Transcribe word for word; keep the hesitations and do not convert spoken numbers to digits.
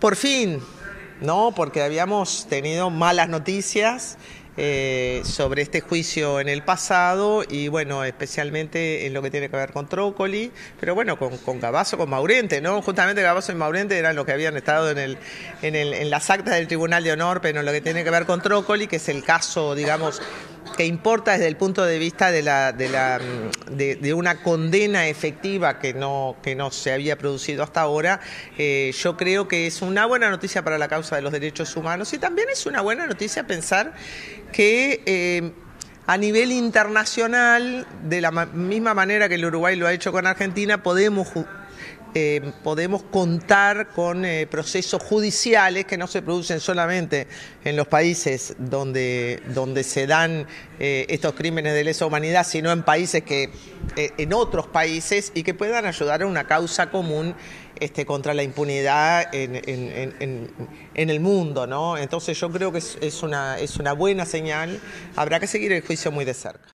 Por fin, ¿no? Porque habíamos tenido malas noticias eh, sobre este juicio en el pasado y bueno, especialmente en lo que tiene que ver con Trócoli, pero bueno, con, con Cavazo, con Maurente, ¿no? Justamente Cavazo y Maurente eran los que habían estado en, el, en, el, en las actas del Tribunal de Honor, pero en lo que tiene que ver con Trócoli, que es el caso, digamos, que importa desde el punto de vista de, la, de, la, de, de una condena efectiva que no, que no se había producido hasta ahora, eh, yo creo que es una buena noticia para la causa de los derechos humanos y también es una buena noticia pensar que eh, a nivel internacional, de la misma manera que el Uruguay lo ha hecho con Argentina, podemos Eh, podemos contar con eh, procesos judiciales que no se producen solamente en los países donde, donde se dan eh, estos crímenes de lesa humanidad, sino en países que, eh, en otros países y que puedan ayudar a una causa común este, contra la impunidad en, en, en, en el mundo, ¿no? Entonces yo creo que es, es, una, es una buena señal. Habrá que seguir el juicio muy de cerca.